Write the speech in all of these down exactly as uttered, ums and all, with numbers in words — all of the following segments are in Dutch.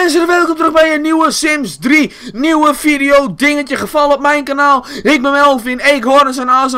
mensen, welkom terug bij een nieuwe Sims drie nieuwe video dingetje gevallen op mijn kanaal. Ik ben Melvin, Eekhoorns en Awesome.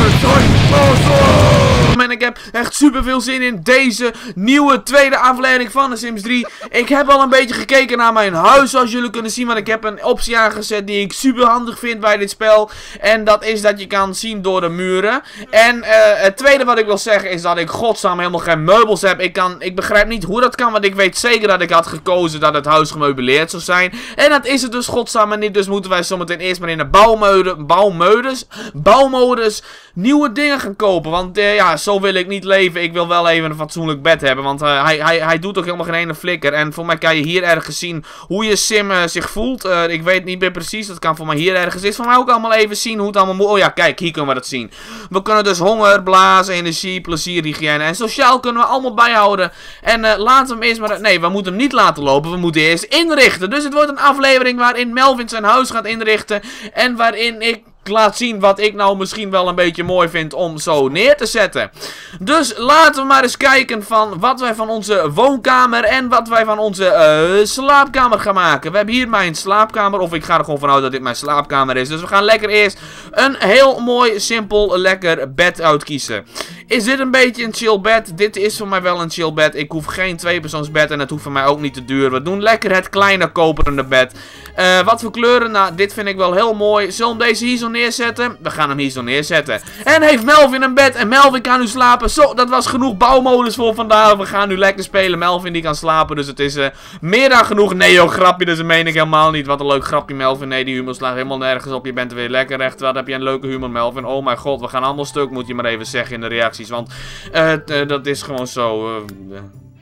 En ik heb echt super veel zin in deze nieuwe tweede aflevering van de Sims drie. Ik heb al een beetje gekeken naar mijn huis, zoals jullie kunnen zien, want ik heb een optie aangezet die ik super handig vind bij dit spel. En dat is dat je kan zien door de muren. En uh, het tweede wat ik wil zeggen is dat ik godsnaam helemaal geen meubels heb. Ik, kan, ik begrijp niet hoe dat kan, want ik weet zeker dat ik had gekozen dat het huis gemeubileerd zou zijn. En dat is het dus godsnaam niet, dus moeten wij zometeen eerst maar in de bouwmode, bouwmodus, bouwmodus nieuwe dingen gaan kopen. Want uh, ja, zo wil ik niet leven. Ik wil wel even een fatsoenlijk bed hebben, want uh, hij, hij, hij doet ook helemaal geen ene flikker. En voor mij kan je hier ergens zien hoe je sim uh, zich voelt. Uh, ik weet niet meer precies, dat kan voor mij hier ergens. Is voor mij ook allemaal even zien hoe het allemaal moet. Oh ja, kijk, hier kunnen we dat zien. We kunnen dus honger, blazen, energie, plezier, hygiëne en sociaal kunnen we allemaal bijhouden. En uh, laten we hem eerst maar... Nee, we moeten hem niet laten lopen. We moeten eerst inrichten. Dus het wordt een aflevering waarin Melvin zijn huis gaat inrichten. En waarin ik laat zien wat ik nou misschien wel een beetje mooi vind om zo neer te zetten. Dus laten we maar eens kijken van wat wij van onze woonkamer en wat wij van onze uh, slaapkamer gaan maken. We hebben hier mijn slaapkamer, of ik ga er gewoon vanuit dat dit mijn slaapkamer is. Dus we gaan lekker eerst een heel mooi, simpel, lekker bed uitkiezen. Is dit een beetje een chill bed? Dit is voor mij wel een chill bed. Ik hoef geen tweepersoonsbed en het hoeft voor mij ook niet te duur. We doen lekker het kleine koperende bed. Uh, wat voor kleuren? Nou, dit vind ik wel heel mooi. Zullen we deze hier zo neerzetten? We gaan hem hier zo neerzetten. En heeft Melvin een bed en Melvin kan nu slapen. Zo, dat was genoeg bouwmodus voor vandaag. We gaan nu lekker spelen. Melvin die kan slapen, dus het is uh, meer dan genoeg. Nee joh, grapje, dus dat meen ik helemaal niet. Wat een leuk grapje, Melvin. Nee, die humor slaat helemaal nergens op. Je bent er weer lekker recht. Wat heb je een leuke humor, Melvin. Oh mijn god, we gaan allemaal stuk, moet je maar even zeggen in de reacties. Want uh, uh, dat is gewoon zo... Uh, uh.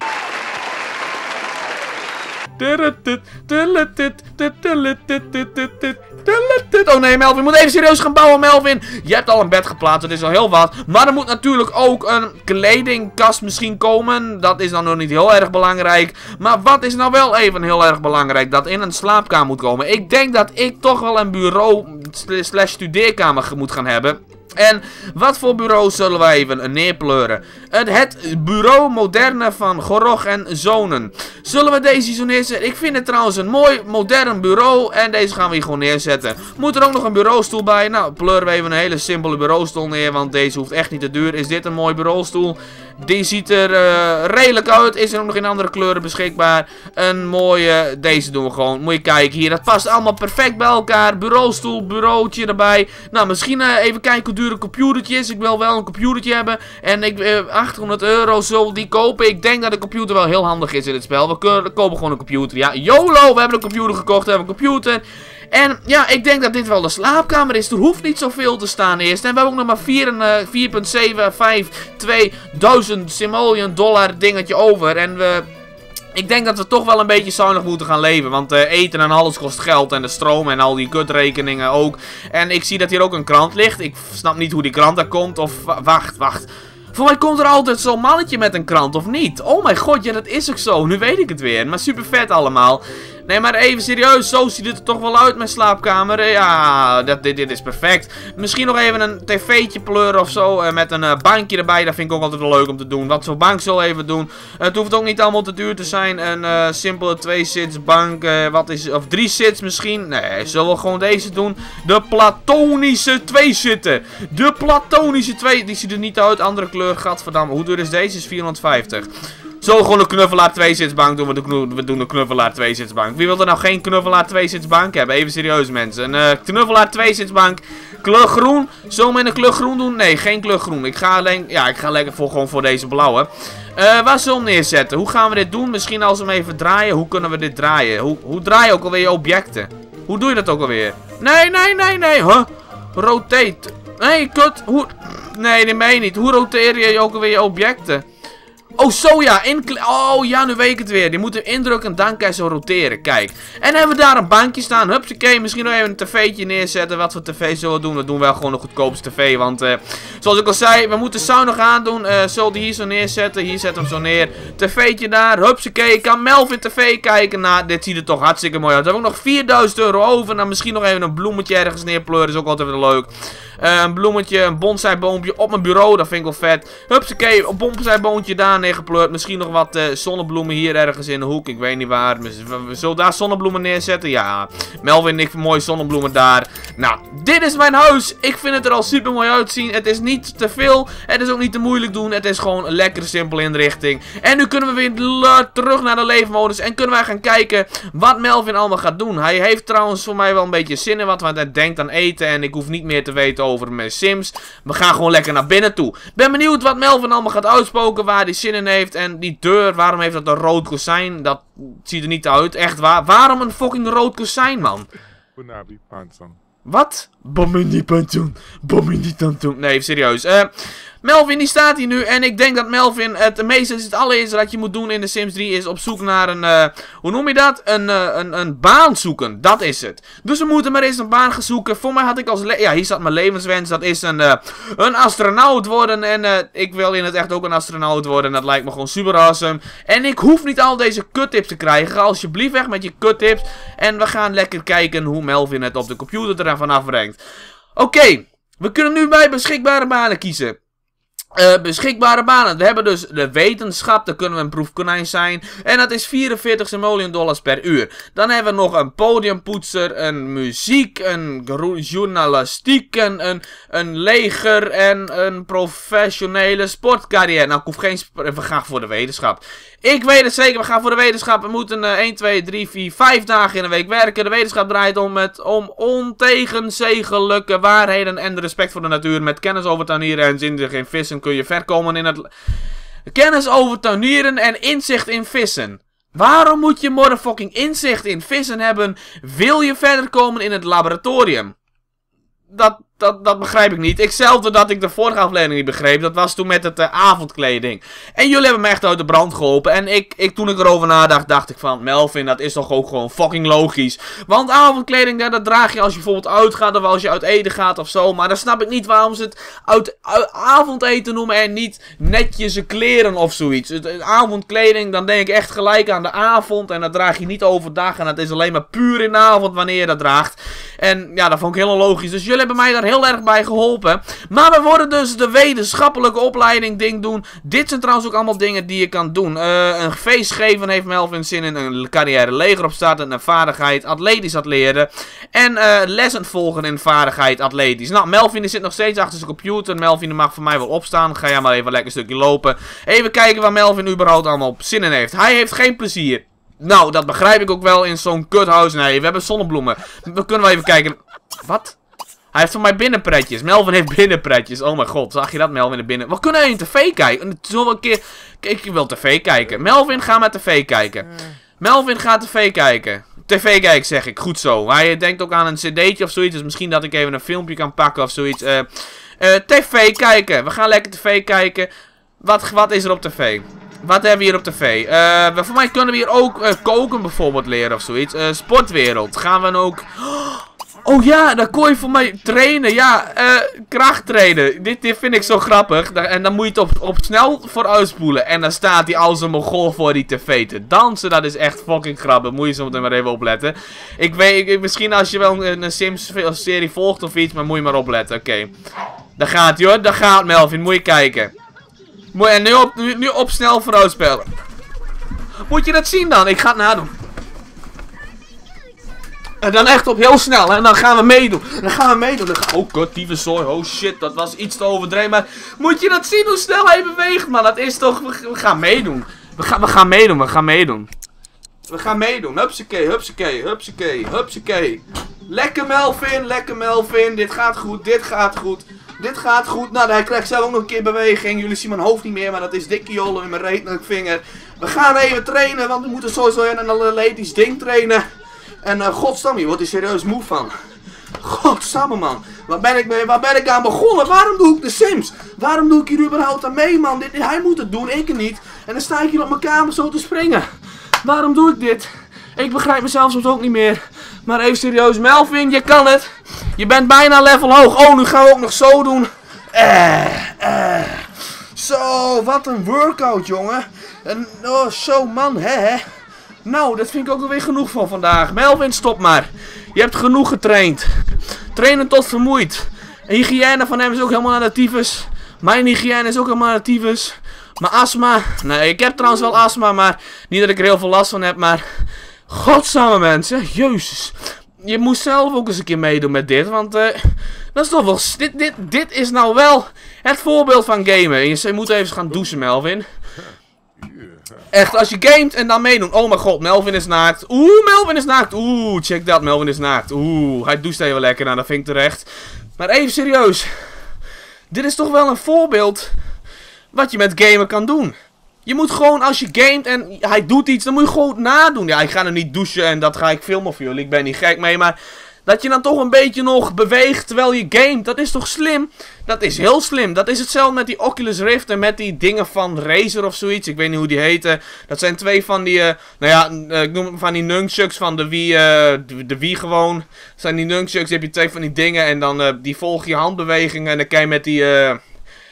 Oh nee, Melvin, je moet even serieus gaan bouwen, Melvin. Je hebt al een bed geplaatst, dat is al heel wat. Maar er moet natuurlijk ook een kledingkast misschien komen. Dat is dan nog niet heel erg belangrijk. Maar wat is nou wel even heel erg belangrijk? Dat in een slaapkamer moet komen. Ik denk dat ik toch wel een bureau slash studeerkamer moet gaan hebben. En wat voor bureau zullen wij even neerpleuren? Het, het bureau moderne van Gorog en Zonen. Zullen we deze zo neerzetten? Ik vind het trouwens een mooi modern bureau. En deze gaan we hier gewoon neerzetten. Moet er ook nog een bureaustoel bij? Nou, pleuren we even een hele simpele bureaustoel neer. Want deze hoeft echt niet te duur. Is dit een mooi bureaustoel? Die ziet er uh, redelijk uit. Is er ook nog in andere kleuren beschikbaar? Een mooie. Deze doen we gewoon. Moet je kijken hier. Dat past allemaal perfect bij elkaar. Bureaustoel, bureautje erbij. Nou, misschien uh, even kijken hoe duur een computertje is. Ik wil wel een computertje hebben. En ik, uh, achthonderd euro zullen die kopen. Ik denk dat een computer wel heel handig is in het spel. We, kunnen, we kopen gewoon een computer. Ja, YOLO. We hebben een computer gekocht. We hebben een computer. En ja, ik denk dat dit wel de slaapkamer is. Er hoeft niet zoveel te staan eerst. En we hebben ook nog maar vier komma zeven vijf twee duizend simoleon dollar dingetje over. En we... Ik denk dat we toch wel een beetje zuinig moeten gaan leven. Want uh, eten en alles kost geld. En de stroom en al die kutrekeningen ook. En ik zie dat hier ook een krant ligt. Ik snap niet hoe die krant daar komt. Of wacht, wacht. Voor mij komt er altijd zo'n mannetje met een krant, of niet? Oh mijn god, ja dat is ook zo. Nu weet ik het weer. Maar super vet allemaal. Nee, maar even serieus. Zo ziet het er toch wel uit, mijn slaapkamer. Ja, dat, dit, dit is perfect. Misschien nog even een tv'tje pleuren of zo. Uh, met een uh, bankje erbij. Dat vind ik ook altijd wel leuk om te doen. Wat zo'n bank zullen we even doen. Uh, het hoeft ook niet allemaal te duur te zijn. Een uh, simpele twee-sits bank. Uh, wat is, of drie sits misschien. Nee, zullen we gewoon deze doen. De platonische twee-zitten. De platonische twee. Die ziet er niet uit. Andere kleur. Gadverdamme. Hoe duur is deze? Is vierhonderdvijftig. Zo gewoon een knuffelaar twee-zitsbank doen. We, de we doen een knuffelaar twee-zitsbank. Wie wil er nou geen knuffelaar twee-zitsbank hebben? Even serieus mensen. Een uh, knuffelaar twee-zitsbank. Kleur groen. Zullen we in een kleur groen doen? Nee, geen kleur groen. Ik ga alleen... Ja, ik ga lekker voor, gewoon voor deze blauwe. Uh, waar zullen we neerzetten? Hoe gaan we dit doen? Misschien als we hem even draaien. Hoe kunnen we dit draaien? Hoe, hoe draai je ook alweer je objecten? Hoe doe je dat ook alweer? Nee, nee, nee, nee. Huh? Rotate. Nee, kut. Hoe... Nee, dat meen je niet. Hoe roteer je ook alweer je objecten? Oh, zo ja. In oh, ja, nu weet ik het weer. Die moeten we indrukken en dan kan je zo roteren. Kijk. En hebben we daar een bankje staan. Hupsakee. Misschien nog even een tv'tje neerzetten. Wat voor tv zullen we doen? We doen wel gewoon de goedkoopste tv. Want, uh, zoals ik al zei, we moeten zuinig aan doen. Uh, zullen we die hier zo neerzetten? Hier zetten we hem zo neer. tv'tje daar. Hupsakee. Ik kan Melvin tv kijken. Nou, dit ziet er toch hartstikke mooi uit. We hebben ook nog vierduizend euro over. Nou, misschien nog even een bloemetje ergens neerpleuren. Is ook altijd wel leuk. Uh, een bloemetje, een bonsaiboompje op mijn bureau. Dat vind ik wel vet. Hupsakee. Een bonsaiboontje daar. neergepleurd. Misschien nog wat uh, zonnebloemen hier ergens in de hoek. Ik weet niet waar. We, we zullen daar zonnebloemen neerzetten. Ja, Melvin, ik mooie zonnebloemen daar. Nou, dit is mijn huis. Ik vind het er al super mooi uitzien. Het is niet te veel. Het is ook niet te moeilijk doen. Het is gewoon een lekkere, simpele inrichting. En nu kunnen we weer terug naar de leefmodus. En kunnen wij gaan kijken wat Melvin allemaal gaat doen. Hij heeft trouwens voor mij wel een beetje zin in wat. Want hij denkt aan eten. En ik hoef niet meer te weten over mijn Sims. We gaan gewoon lekker naar binnen toe. Ben benieuwd wat Melvin allemaal gaat uitspoken. Waar hij zin in heeft. En die deur, waarom heeft dat een rood kozijn? Dat ziet er niet uit. Echt waar. Waarom een fucking rood kozijn, man? Wat? Bomini Pantoon. Bomini Pantoon. Nee, serieus. Eh... Uh, Melvin die staat hier nu en ik denk dat Melvin het meeste is het allereerste dat je moet doen in de Sims drie is op zoek naar een, uh, hoe noem je dat? Een, uh, een, een baan zoeken, dat is het. Dus we moeten maar eens een baan gaan zoeken. Voor mij had ik als, ja hier staat mijn levenswens, dat is een, uh, een astronaut worden en uh, ik wil in het echt ook een astronaut worden. Dat lijkt me gewoon super awesome. En ik hoef niet al deze kuttips te krijgen, ga alsjeblieft weg met je kuttips en we gaan lekker kijken hoe Melvin het op de computer ervan afbrengt. Oké, okay, we kunnen nu bij beschikbare banen kiezen. Uh, beschikbare banen. We hebben dus de wetenschap, daar kunnen we een proefkonijn zijn. En dat is vierenveertig simoleon dollars per uur. Dan hebben we nog een podiumpoetser, een muziek, een journalistiek, een, een, een leger en een professionele sportcarrière. Nou, ik hoef geen... We gaan voor de wetenschap. Ik weet het zeker, we gaan voor de wetenschap. We moeten uh, één, twee, drie, vier, vijf dagen in een week werken. De wetenschap draait om, met, om ontegenzegelijke waarheden en respect voor de natuur. Met kennis over tuinieren en zinnig in vissen kun je ver komen in het... Kennis over tuinieren en inzicht in vissen. Waarom moet je motherfucking inzicht in vissen hebben? Wil je verder komen in het laboratorium? Dat, dat, dat begrijp ik niet. Ikzelfde dat ik de vorige aflevering niet begreep. Dat was toen met het uh, avondkleding. En jullie hebben me echt uit de brand geholpen. En ik, ik, toen ik erover nadacht, dacht ik van... Melvin, dat is toch ook gewoon fucking logisch. Want avondkleding, dat, dat draag je als je bijvoorbeeld uitgaat... of als je uit eten gaat of zo. Maar dan snap ik niet waarom ze het uit, uit avondeten noemen... en niet netjes kleren of zoiets. Het, het avondkleding, dan denk ik echt gelijk aan de avond... en dat draag je niet overdag. En dat is alleen maar puur in de avond wanneer je dat draagt. En ja, dat vond ik heel logisch. Dus jullie hebben mij daar heel erg bij geholpen. Maar we worden dus de wetenschappelijke opleiding ding doen. Dit zijn trouwens ook allemaal dingen die je kan doen. Uh, een feest geven heeft Melvin zin in. Een carrière leger opstarten. Een vaardigheid atletisch dat leren. En uh, lessen volgen in vaardigheid atletisch. Nou, Melvin die zit nog steeds achter zijn computer. Melvin mag voor mij wel opstaan. Ga jij maar even lekker een stukje lopen. Even kijken waar Melvin überhaupt allemaal op zin in heeft. Hij heeft geen plezier. Nou, dat begrijp ik ook wel in zo'n kuthuis. Nee, we hebben zonnebloemen. We kunnen wel even kijken. Wat? Hij heeft van mij binnenpretjes. Melvin heeft binnenpretjes. Oh mijn god, zag je dat, Melvin er binnen? We kunnen in tv kijken. Zullen we een keer... Ik wil tv kijken. Melvin, ga maar tv kijken. Melvin, ga tv kijken. tv kijken, zeg ik. Goed zo. Hij denkt ook aan een cd'tje of zoiets. Dus misschien dat ik even een filmpje kan pakken of zoiets. Uh, uh, tv kijken. We gaan lekker tv kijken. Wat, wat is er op tv? Wat hebben we hier op tv? Uh, voor mij kunnen we hier ook uh, koken bijvoorbeeld leren of zoiets. Uh, sportwereld. Gaan we dan ook... Oh ja, dan kon je voor mij trainen. Ja, uh, kracht trainen. Dit, dit vind ik zo grappig. En dan moet je het op, op snel vooruitspoelen. En dan staat hij als een mogol voor die tv te dansen. Dat is echt fucking grappig. Moet je zo meteen maar even opletten. Ik weet, ik, misschien als je wel een, een Sims-serie volgt of iets, maar moet je maar opletten. Oké. Okay. Daar gaat hij hoor. Daar gaat Melvin. Moet je kijken. Moet, en nu op, nu, nu op snel vooruitspelen. Moet je dat zien dan? Ik ga het nadoen. En dan echt op heel snel. En dan gaan we meedoen. Dan gaan we meedoen. Dan gaan... Oh god, tyfuszooi. Oh shit, dat was iets te overdreven. Maar moet je dat zien hoe snel hij beweegt, man? Dat is toch... We, we gaan meedoen. We, ga, we gaan meedoen. We gaan meedoen. We gaan meedoen. Hupsakee, hupsakee, hupsakee, hupsakee. Lekker Melvin, lekker Melvin. Dit gaat goed, dit gaat goed. Dit gaat goed. Nou, hij krijgt zelf ook nog een keer beweging. Jullie zien mijn hoofd niet meer, maar dat is dikke jollen in mijn reet en vinger. We gaan even trainen, want we moeten sowieso een atletisch ding trainen. En uh, godsamme, je wordt er serieus moe van. Godsamme, man. Waar ben ik mee? Waar ben ik aan begonnen? Waarom doe ik de Sims? Waarom doe ik hier überhaupt aan mee, man? Dit, hij moet het doen, ik niet. En dan sta ik hier op mijn kamer zo te springen. Waarom doe ik dit? Ik begrijp mezelf soms ook niet meer. Maar even serieus, Melvin, je kan het. Je bent bijna level hoog. Oh, nu gaan we ook nog zo doen. Eh, eh. Zo, wat een workout, jongen. En, oh, zo, man, hè, hè. Nou, dat vind ik ook alweer genoeg van vandaag. Melvin, stop maar. Je hebt genoeg getraind. Trainen tot vermoeid. En hygiëne van hem is ook helemaal naar de tyfus. Mijn hygiëne is ook helemaal naar de tyfus. Maar astma, nee, ik heb trouwens wel astma, maar niet dat ik er heel veel last van heb, maar... Godsamme mensen, jezus. Je moest zelf ook eens een keer meedoen met dit, want uh, dat is toch wel... Dit, dit, dit is nou wel het voorbeeld van gamen. Je moet even gaan douchen, Melvin. Echt, als je gamet en dan meedoen. Oh mijn god, Melvin is naakt. Oeh, Melvin is naakt. Oeh, check dat, Melvin is naakt. Oeh, hij doucht even lekker, nou dat vind ik terecht. Maar even serieus. Dit is toch wel een voorbeeld wat je met gamen kan doen. Je moet gewoon, als je gamet en hij doet iets, dan moet je gewoon nadoen. Ja, ik ga er niet douchen en dat ga ik filmen voor jullie. Ik ben niet gek mee, maar dat je dan toch een beetje nog beweegt terwijl je gamet, dat is toch slim? Dat is heel slim. Dat is hetzelfde met die Oculus Rift en met die dingen van Razer of zoiets. Ik weet niet hoe die heten. Dat zijn twee van die, uh, nou ja, uh, ik noem het van die nunchucks van de Wii, uh, de, de Wii gewoon. Dat zijn die nunchucks, heb je twee van die dingen en dan uh, die volg je handbewegingen en dan kan je met die, uh, uh,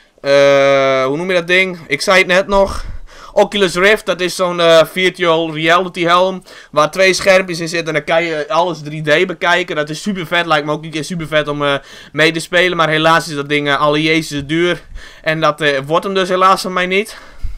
hoe noem je dat ding? Ik zei het net nog. Oculus Rift, dat is zo'n uh, virtual reality helm, waar twee schermpjes in zitten en dan kan je alles drie D bekijken. Dat is super vet, lijkt me ook een keer super vet om uh, mee te spelen, maar helaas is dat ding uh, alle jezus duur. En dat uh, wordt hem dus helaas van mij niet.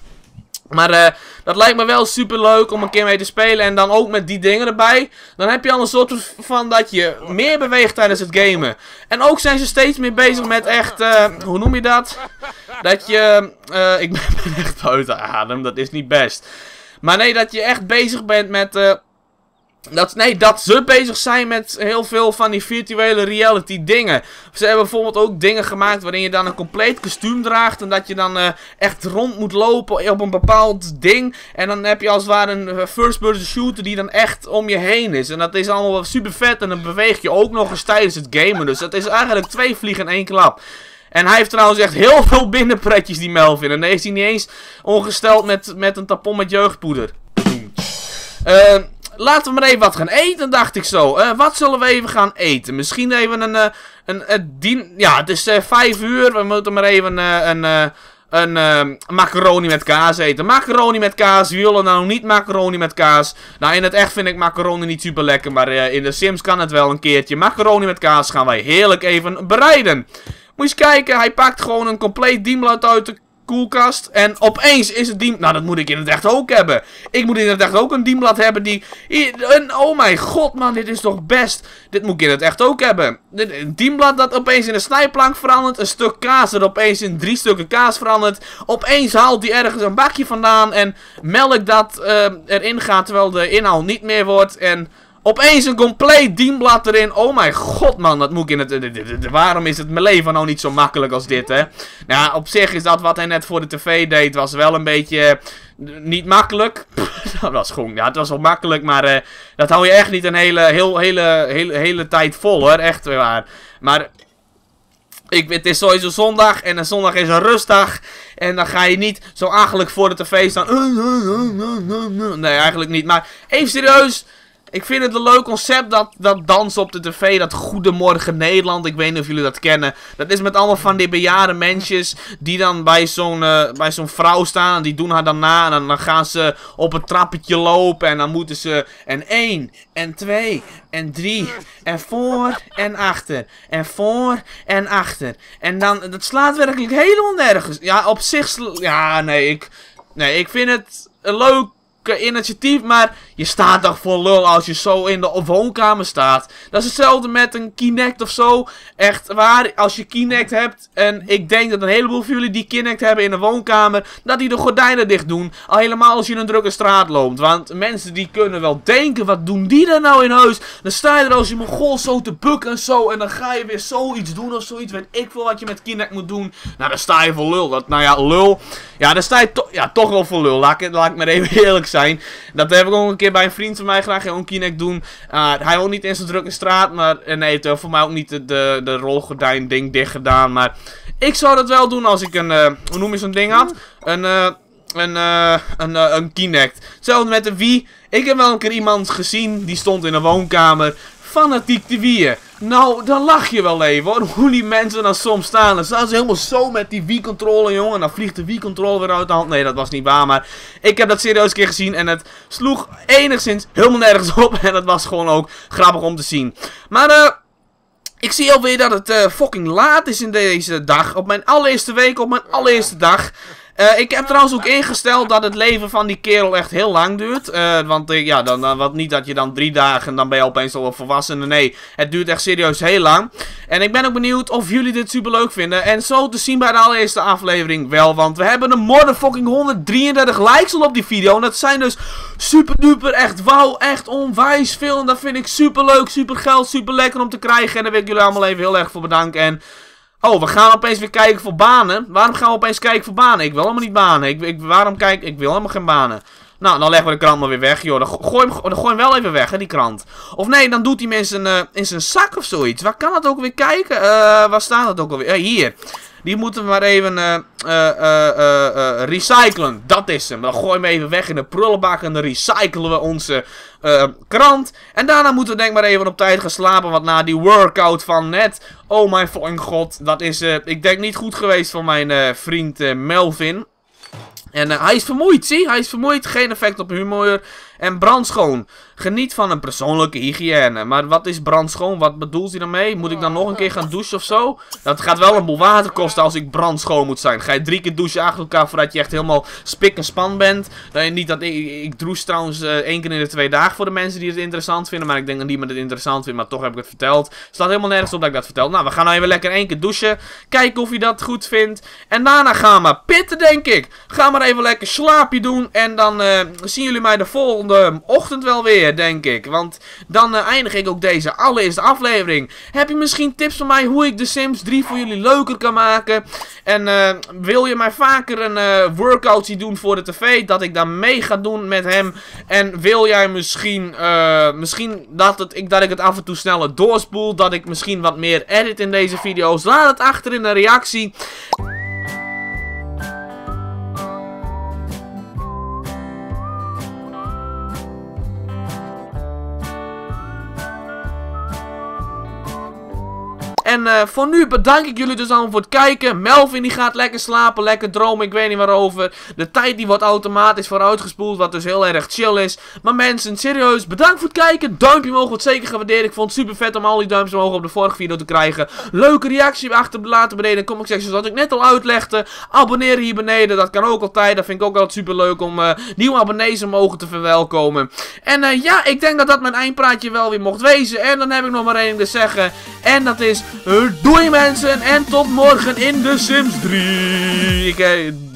Maar uh, dat lijkt me wel super leuk om een keer mee te spelen. En dan ook met die dingen erbij. Dan heb je al een soort van dat je meer beweegt tijdens het gamen. En ook zijn ze steeds meer bezig met echt, uh, hoe noem je dat? Dat je, uh, ik ben echt buiten adem, dat is niet best. Maar nee, dat je echt bezig bent met... Uh, Dat, nee, dat ze bezig zijn met heel veel van die virtuele reality dingen. Ze hebben bijvoorbeeld ook dingen gemaakt waarin je dan een compleet kostuum draagt. En dat je dan uh, echt rond moet lopen op een bepaald ding. En dan heb je als het ware een first person shooter die dan echt om je heen is. En dat is allemaal super vet en dan beweeg je ook nog eens tijdens het gamen. Dus dat is eigenlijk twee vliegen in één klap. En hij heeft trouwens echt heel veel binnenpretjes, die Melvin. En dan is hij niet eens ongesteld met, met een tampon met jeugdpoeder. Eh... Uh, Laten we maar even wat gaan eten, dacht ik zo. Uh, wat zullen we even gaan eten? Misschien even een... Uh, een, een dien ja, het is uh, vijf uur. We moeten maar even uh, een... Uh, een uh, macaroni met kaas eten. Macaroni met kaas. Wie willen nou niet macaroni met kaas? Nou, in het echt vind ik macaroni niet super lekker. Maar uh, in de Sims kan het wel een keertje. Macaroni met kaas gaan wij heerlijk even bereiden. Moet je eens kijken. Hij pakt gewoon een compleet dienblad uit de koelkast. En opeens is het diem... Nou, dat moet ik in het echt ook hebben. Ik moet in het echt ook een dienblad hebben die... Een, oh mijn god, man. Dit is toch best... Dit moet ik in het echt ook hebben. Een dienblad dat opeens in een snijplank verandert. Een stuk kaas dat opeens in drie stukken kaas verandert. Opeens haalt hij ergens een bakje vandaan. En melk dat uh, erin gaat terwijl de inhoud niet meer wordt. En... Opeens een compleet dienblad erin. Oh mijn god, man. Dat moet ik in het... Waarom is het mijn leven nou niet zo makkelijk als dit, hè? Nou, op zich is dat wat hij net voor de tv deed. Was wel een beetje... Niet makkelijk. Dat was gewoon... Ja, het was wel makkelijk. Maar uh, dat hou je echt niet een hele, heel, hele, hele, hele tijd vol, hoor. Echt waar. Maar... Ik, het is sowieso zondag. En een zondag is een rustdag. En dan ga je niet zo achterlijk voor de tv staan. Nee, eigenlijk niet. Maar even serieus... Ik vind het een leuk concept, dat, dat dansen op de tv, dat Goedemorgen Nederland, ik weet niet of jullie dat kennen. Dat is met allemaal van die bejaarde mensjes die dan bij zo'n uh, bij zo'n vrouw staan en die doen haar dan na. En dan, dan gaan ze op een trappetje lopen en dan moeten ze en één, en twee, en drie, en voor en achter, en voor en achter. En dan, dat slaat werkelijk helemaal nergens. Ja, op zich, ja, nee, ik, nee, ik vind het een leuk initiatief, maar je staat toch voor lul als je zo in de woonkamer staat. Dat is hetzelfde met een Kinect of zo. Echt waar, als je Kinect hebt, en ik denk dat een heleboel van jullie die Kinect hebben in de woonkamer, dat die de gordijnen dicht doen. Al helemaal als je in een drukke straat loopt. Want mensen die kunnen wel denken, wat doen die er nou in huis? Dan sta je er als je mongool zo te bukken en zo, en dan ga je weer zoiets doen of zoiets. Weet ik veel wat je met Kinect moet doen. Nou, dan sta je voor lul. Dat, nou ja, lul. Ja, dan sta je to ja, toch wel voor lul. Laat ik, laat ik maar even eerlijk zijn. Dat heb ik ook een keer bij een vriend van mij graag een Kinect doen. Uh, hij woont niet in zo'n drukke straat, maar uh, nee, het heeft voor mij ook niet de, de, de rolgordijn ding dicht gedaan. Maar ik zou dat wel doen als ik een, uh, hoe noem je zo'n ding had? Een, uh, een, uh, een, uh, een Kinect. Hetzelfde met de Wii. Ik heb wel een keer iemand gezien, die stond in een woonkamer, fanatiek te Wii'en. Nou, dan lach je wel even hoor, hoe die mensen dan soms staan. Dan staan ze helemaal zo met die Wii-controller, jongen. En dan vliegt de Wii-controller weer uit de hand. Nee, dat was niet waar, maar ik heb dat serieus een keer gezien. En het sloeg enigszins helemaal nergens op. En het was gewoon ook grappig om te zien. Maar, eh... Uh, ik zie alweer dat het uh, fucking laat is in deze dag. Op mijn allereerste week, op mijn allereerste dag. Uh, ik heb trouwens ook ingesteld dat het leven van die kerel echt heel lang duurt. Uh, want uh, ja, dan, dan, wat niet dat je dan drie dagen en dan ben je opeens al een volwassene. Nee, het duurt echt serieus heel lang. En ik ben ook benieuwd of jullie dit super leuk vinden. En zo te zien bij de allereerste aflevering wel. Want we hebben een motherfucking honderddrieëndertig likes al op die video. En dat zijn dus super duper echt wauw, echt onwijs veel. En dat vind ik super leuk, super geld, super lekker om te krijgen. En daar wil ik jullie allemaal even heel erg voor bedanken. En... oh, we gaan opeens weer kijken voor banen. Waarom gaan we opeens kijken voor banen? Ik wil helemaal niet banen. Ik, ik, waarom kijk ik wil helemaal geen banen. Nou, dan leggen we de krant maar weer weg, joh. Dan gooi hem, dan gooi hem wel even weg, hè, die krant. Of nee, dan doet hij hem in zijn, uh, in zijn zak of zoiets. Waar kan dat ook weer kijken? Uh, waar staat dat ook alweer? Uh, hier. Die moeten we maar even uh, uh, uh, uh, uh, recyclen. Dat is hem. Dan gooien we hem even weg in de prullenbak en dan recyclen we onze uh, krant. En daarna moeten we denk maar even op tijd gaan slapen. Want na die workout van net, oh mijn fucking god. Dat is, uh, ik denk, niet goed geweest van mijn uh, vriend uh, Melvin. En uh, hij is vermoeid, zie? Hij is vermoeid, geen effect op humor. En brandschoon. Geniet van een persoonlijke hygiëne. Maar wat is brandschoon? Wat bedoelt hij daarmee? Moet ik dan nog een keer gaan douchen of zo? Dat gaat wel een boel water kosten als ik brandschoon moet zijn. Ga je drie keer douchen achter elkaar voordat je echt helemaal spik en span bent. Dan niet dat ik, ik douche trouwens uh, één keer in de twee dagen voor de mensen die het interessant vinden. Maar ik denk dat niemand het interessant vindt, maar toch heb ik het verteld. Staat helemaal nergens op dat ik dat vertel. Nou, we gaan nou even lekker één keer douchen. Kijken of je dat goed vindt. En daarna gaan we pitten, denk ik. Ga maar even lekker slaapje doen. En dan uh, zien jullie mij de volgende ochtend wel weer, denk ik. Want dan uh, eindig ik ook deze allereerste aflevering. Heb je misschien tips van mij hoe ik de Sims drie voor jullie leuker kan maken? En uh, wil je mij vaker een uh, workout zien doen voor de tv? Dat ik dan mee ga doen met hem? En wil jij misschien, uh, misschien dat, het, ik, dat ik het af en toe sneller doorspoel? Dat ik misschien wat meer edit in deze video's? Laat het achter in de reactie. En uh, voor nu bedank ik jullie dus allemaal voor het kijken. Melvin die gaat lekker slapen, lekker dromen, ik weet niet waarover. De tijd die wordt automatisch vooruitgespoeld, wat dus heel erg chill is. Maar mensen, serieus, bedankt voor het kijken. Duimpje omhoog wordt zeker gewaardeerd. Ik vond het super vet om al die duimpjes omhoog op de vorige video te krijgen. Leuke reactie achter laten beneden in de comment section, zoals ik net al uitlegde. Abonneren hier beneden, dat kan ook altijd. Dat vind ik ook altijd super leuk om uh, nieuwe abonnees omhoog te verwelkomen. En uh, ja, ik denk dat dat mijn eindpraatje wel weer mocht wezen. En dan heb ik nog maar één ding te zeggen. En dat is... Uh, doei mensen en tot morgen in de Sims drie. Ik, uh,